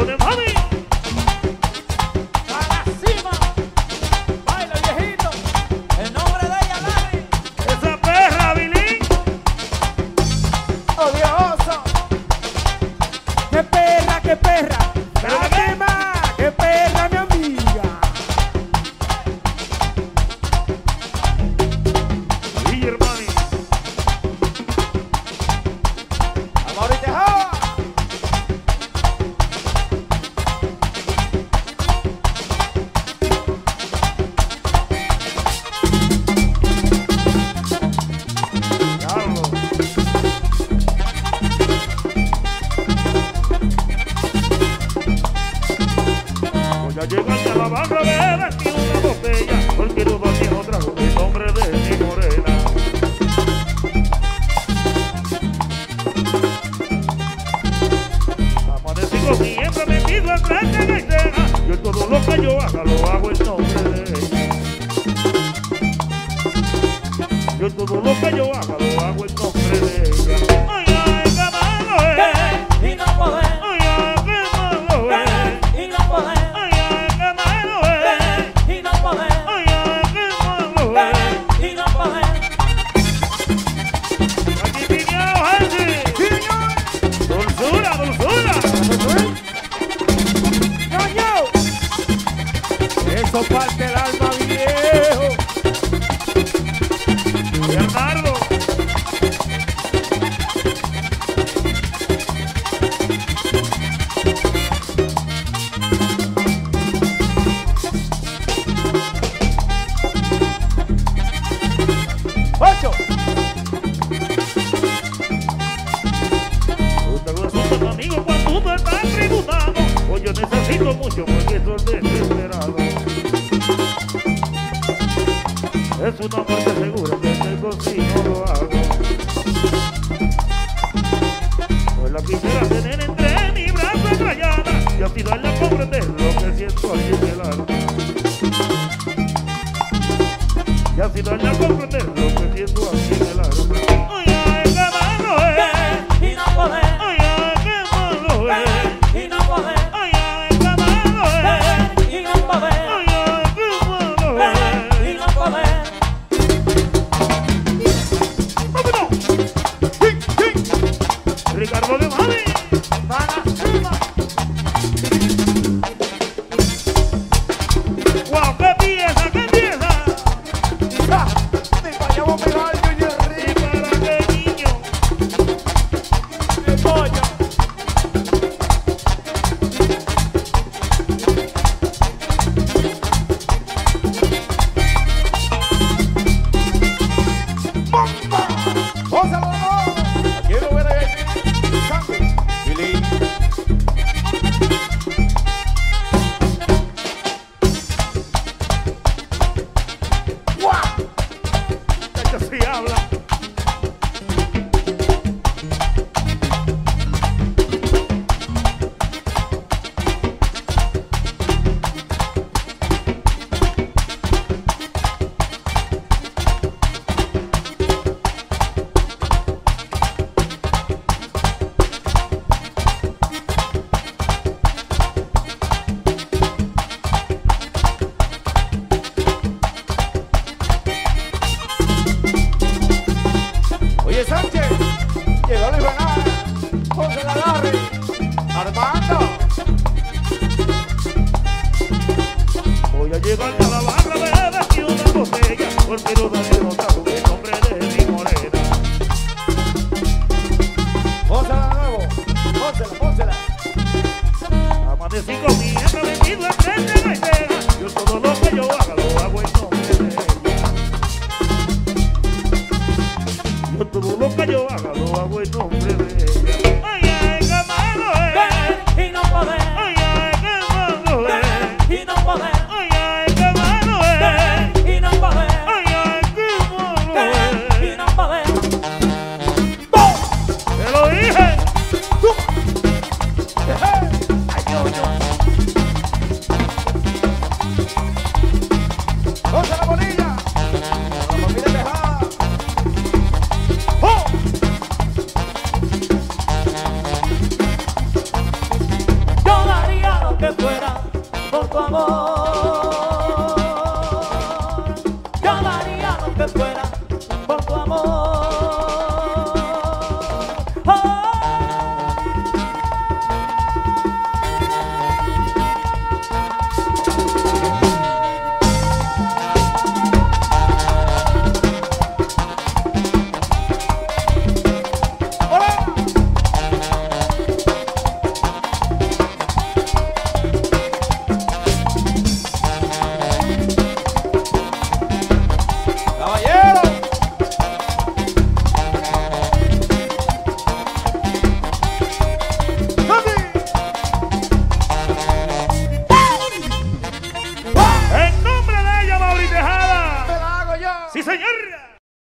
Ricardo de Mami. A la cima. Baila viejito. El nombre de ella, Larry. Esa perra, Bilín. Odioso. Qué perra, qué perra. Pero La qué- cima. Qué perra, mi amiga. Y hermani. Amor y Tejada. Diablo. Voy a llegar a la barra de vestir una botella, porque no va ni otra con el nombre de mi morena. Amanecido siempre metido en frente de escena, yo todo lo que yo haga lo hago en nombre de ella. Yo todo lo que yo haga lo hago en nombre de ella. Ay, ay, qué malo es. Y no poder. Ay, ay, qué malo es. Y no poder. Ay, ay, qué malo es. Y no poder. Ay, ay, qué malo es. Y no poder. Aquí piñao, gente. Dulzura, dulzura. Eso parte el alma, viejo. Bernardo. Ocho. Usted lo asusta, amigo, cuando tú estás tributando. Pues yo necesito mucho porque estoy desesperado. Es una muerte segura que tengo si no lo hago. Pues la quisiera tener entre mi brazo enrayada y así darle a comprender lo que siento aquí en el alma. Y así darle a comprender lo que siento aquí en el alma. Ay, ay, qué malo es. Y no poder. Ay, ay, qué malo es. Y no poder. Ay, ay, qué malo es. Y no poder. Ay, ay, qué malo es. Y no poder. ¡Vámonos! Ricardo de Mami. Para cima. ¡Guau! ¡Qué pieza! ¡Qué pieza! Me vayamos a pegar, Junior ¿Y Rick. para qué niño? El pollo. ¡Bomba! ¡Gózalo, amor! Aquí lo voy a ver. Santi. Billy. ¡Guau! Esto sí habla. Oye, Sánchez. Llegó Luis Banana. José la Larry. Armando. Voy a llegar a la barra de vestir una botella porque no daré otra con el nombre de mi morena. Pónsela de nuevo. Pónsela, pónsela. Amanecí comiendo metido en frente de la escena. Yo todo lo que yo haga lo hago en nombre de ella. Yo todo lo que yo haga lo hago en nombre de ella. Ay, ay, qué malo es. Y no poder. Ay, ay, qué malo es. Y no poder. Ay, ay, qué malo es. Y no poder. Ay, ay, qué malo es. Y no poder. Te lo dije. Ay, Dios. Pónsela la bolilla. La familia Tejada. ¡Oh! Yo daría por tu amor. En nombre de ella, Mauri Tejada. ¡Te la hago yo! ¡Sí, señor!